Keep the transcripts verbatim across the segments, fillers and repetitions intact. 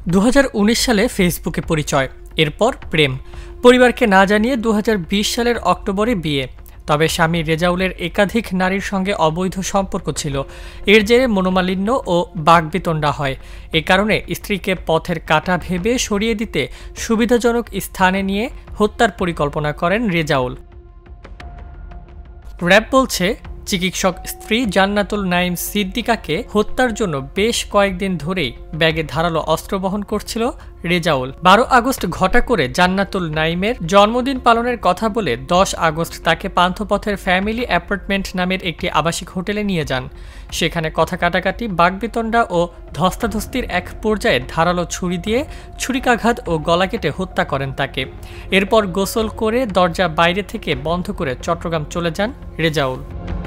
দু হাজার উনিশ সালে ফেসবুকে পরিচয়, এরপর প্রেম। পরিবারকে না জানিয়ে দু হাজার বিশ সালের অক্টোবরে বিয়ে। তবে স্বামী রেজাউলের একাধিক নারীর সঙ্গে অবৈধ সম্পর্ক ছিল। এর জেরে মনোমালিন্য ও বাকবিতণ্ডা হয়। এ কারণে স্ত্রীকে পথের কাঁটা ভেবে সরিয়ে দিতে সুবিধাজনক স্থানে নিয়ে হত্যার পরিকল্পনা করেন রেজাউল। র্যাব বলছে, চিকিৎসক স্ত্রী জান্নাতুল নাইম সিদ্দিকাকে হত্যার জন্য বেশ কয়েকদিন ধরেই ব্যাগে ধারালো অস্ত্র বহন করছিল রেজাউল। বারো আগস্ট ঘটা করে জান্নাতুল নাইমের জন্মদিন পালনের কথা বলে দশ আগস্ট তাকে পান্থপথের ফ্যামিলি অ্যাপার্টমেন্ট নামের একটি আবাসিক হোটেলে নিয়ে যান। সেখানে কথা কাটাকাটি, বাকবিতণ্ডা ও ধস্তাধস্তির এক পর্যায়ে ধারালো ছুরি দিয়ে ছুরিকাঘাত ও গলা কেটে হত্যা করেন তাকে। এরপর গোসল করে দরজা বাইরে থেকে বন্ধ করে চট্টগ্রাম চলে যান রেজাউল।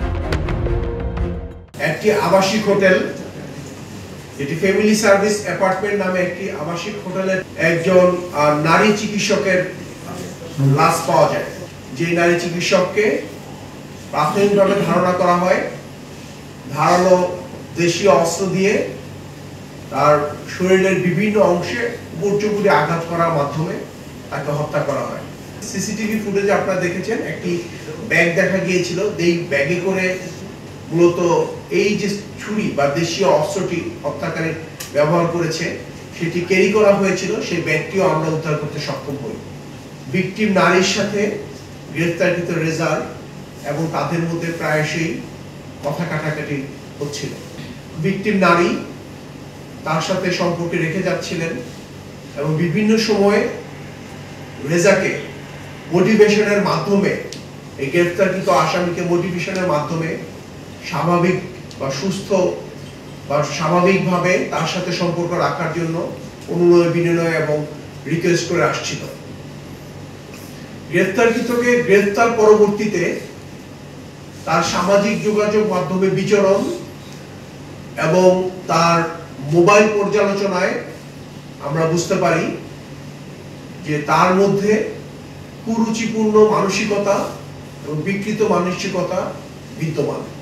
একটি আবাসিক হোটেল, যেটি ফ্যামিলি সার্ভিস অ্যাপার্টমেন্ট নামে একটি আবাসিক হোটেলের একজন নারী চিকিৎসকের লাশ পাওয়া যায়। যে নারী চিকিৎসককে প্রাথমিকভাবে ধারণা করা হয় ধারালো দেশীয় অস্ত্র দিয়ে তার শরীরের বিভিন্ন অংশে উপর্যুপুরি আঘাত করার মাধ্যমে তাকে হত্যা করা হয়। সিসিটিভি ফুটেজে আপনারা দেখেছেন একটি ব্যাগ দেখা গিয়েছিল। এই ব্যাগে করে মূলত এই যে ছুরি বা দেশীয় অস্ত্রটি হত্যাকারী ব্যবহার করেছে সেটি ক্যারি করা হয়েছিল। সেই ব্যাগটিও আমরা উদ্ধার করতে সক্ষম হই। ভিকটিম নারীর সাথে গ্রেফতারকৃত রেজাউল এবং তাদের মধ্যে প্রায়শই কথা কাটাকাটি হচ্ছিল। ভিকটিম নারী তার সাথে সম্পর্কে রেখে যাচ্ছিলেন এবং বিভিন্ন সময়ে রেজাকে মোটিভেশনের মাধ্যমে, এই গ্রেফতারকৃত আসামিকে মোটিভেশনের মাধ্যমে স্বাভাবিক বা সুস্থ বা স্বাভাবিকভাবে তার সাথে সম্পর্ক রাখার জন্য অনুনয় বিনয় এবং রিকোয়েস্ট করে আসছিল। গ্রেফতারকৃতকে গ্রেফতার পরবর্তীতে তার সামাজিক যোগাযোগ মাধ্যমে বিচরণ এবং তার মোবাইল পর্যালোচনায় আমরা বুঝতে পারি যে তার মধ্যে কুরুচিপূর্ণ মানসিকতা এবং বিকৃত মানসিকতা বিদ্যমান।